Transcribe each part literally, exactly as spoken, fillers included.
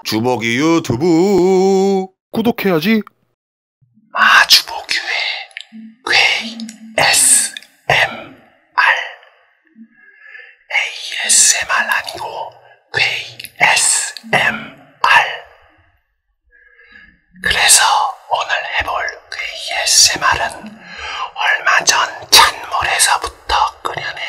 주먹이 유튜브 구독해야지. 마주보교회 괴 에스 엠 알 에이 에스 엠 알 아니고 괴 에스 엠 알. 그래서 오늘 해볼 괴 에스 엠 알은 얼마 전 찬물에서부터 끓여낸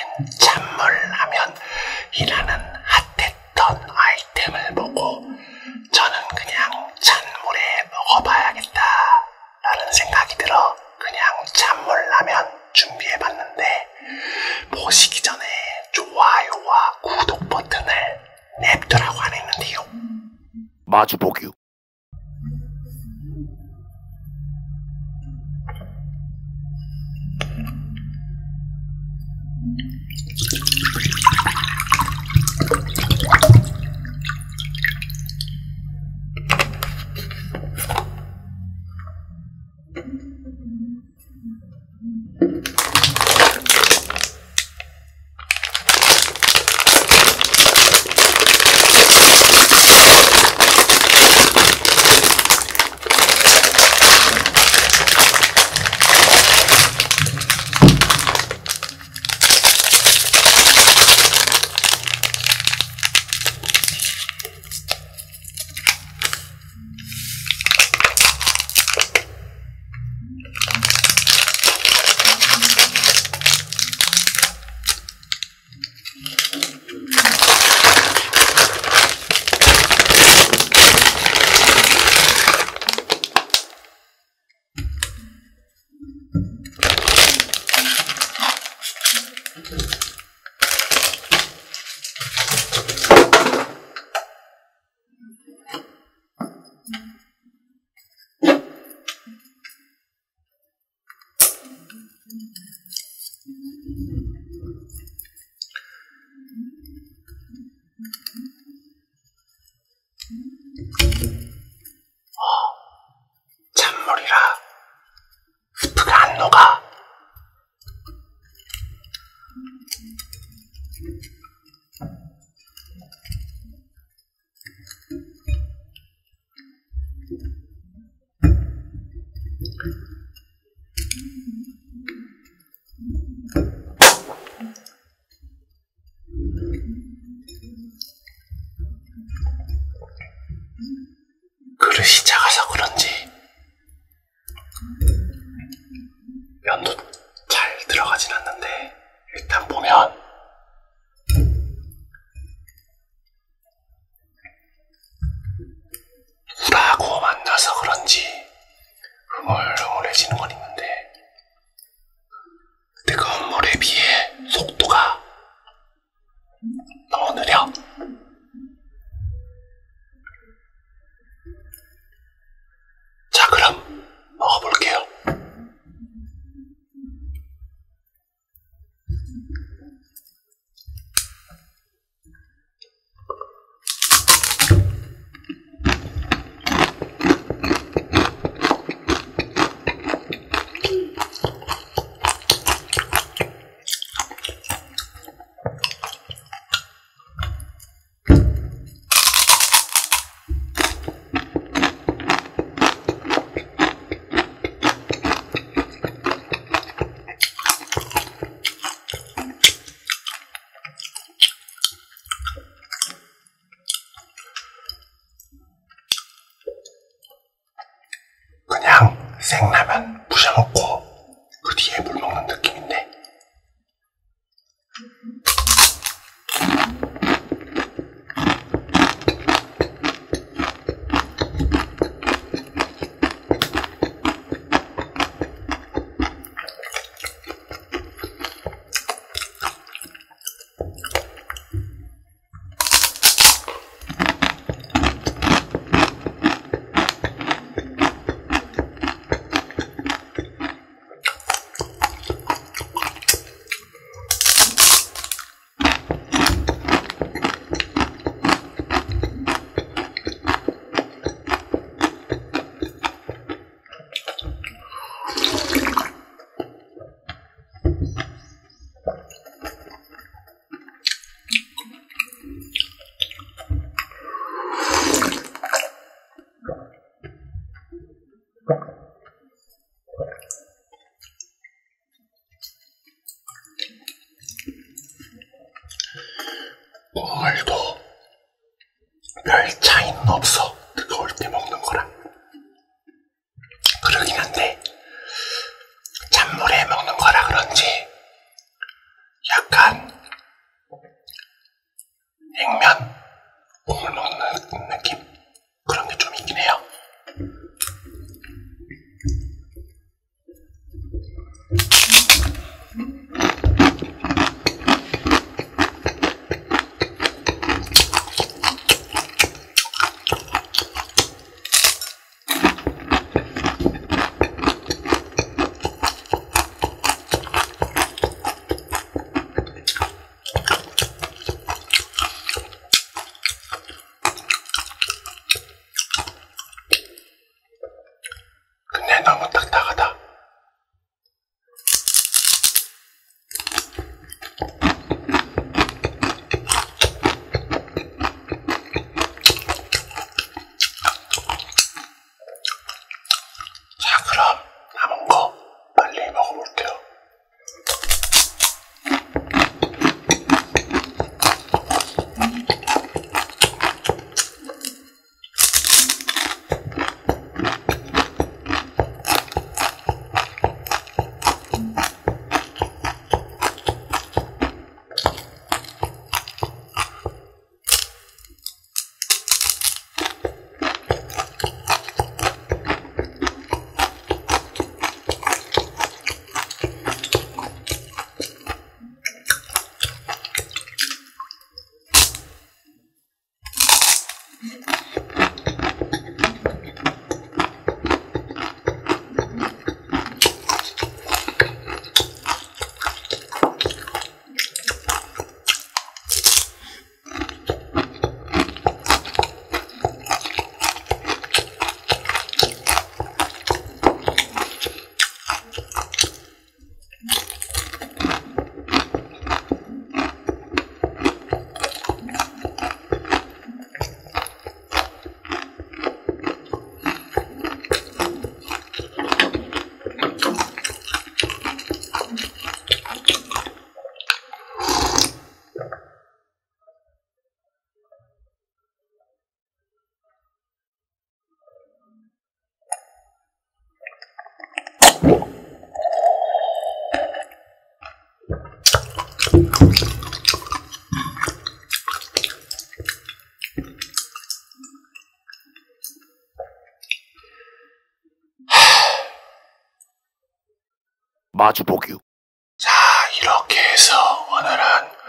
찬물라면이라는 핫했던 아이템을 보고 저는 그냥 찬물에 먹어봐야겠다 라는 생각이 들어 그냥 찬물라면 준비해봤는데, 보시기 전에 좋아요와 구독 버튼을 냅두라고 안 했는데요. 마주보기. 찬물이라 스프가 안 녹아. 그릇이 작아서 그런지 면도 잘 들어가진 않는데, 일단 보면 물하고 만나서 그런지 흐물흐물해지는 건 있는데, 뜨거운 물에 비해 속도가 너무 느려. 자, 그럼 먹어볼게요. 그냥 생라면 부셔먹고 그 뒤에 물 먹는 느낌인데, 별 차이는 없어. 뜨거울 때 먹는 거랑. 그러긴 한데 찬물에 먹는 거라 그런지 약간 냉면, 국물 먹는 느낌? 그런 게 좀 있긴 해요. 근데 너무 딱딱하다. 자, 그럼 남은 거 빨리 먹어볼게요. 마주보기. 자, 이렇게 해서 오늘은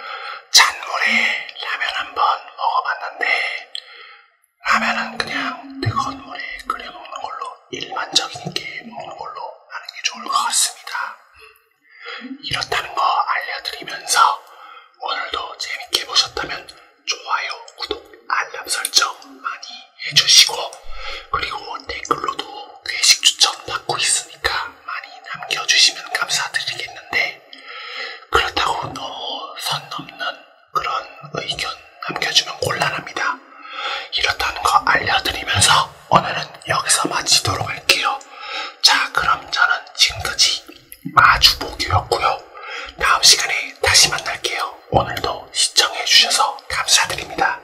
찬물에 라면 한번 먹어봤는데, 라면은 그냥 뜨거운 물에 끓여 먹는 걸로, 일반적이게 먹는 걸로 하는 게 좋을 것 같습니다. 이렇다는 거 알려드리면서 오늘도 재밌게 보셨다면 좋아요, 구독, 알람 설정 많이 해주시고, 그리고 댓글로도 괴식 추천 받고 있으니까 많이 남겨주시면 감사드리겠는데, 그렇다고 너무 선 넘는 그런 의견 남겨주면 곤란합니다. 이렇다는 거 알려드리면서 오늘은 여기서 마치도록 할게요. 자, 그럼 저는 지금까지 마주보기였고요. 다음 시간에 다시 만날게요. 오늘도 시청해주셔서 감사드립니다.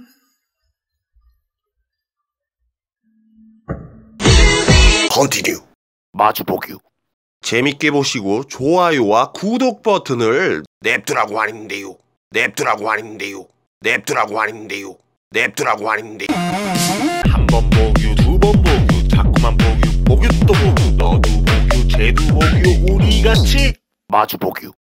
컨티뉴. 마주보기. 재밌게 보시고 좋아요와 구독 버튼을 냅두라고 하는데요. 냅두라고 하는데요. 냅두라고 하는데요. 냅두라고 하는데. 한 번 보기, 두 번 보기, 자꾸만 보기, 보기 또 보기, 너도 보기, 쟤도 보기, 우리 같이 마주보기.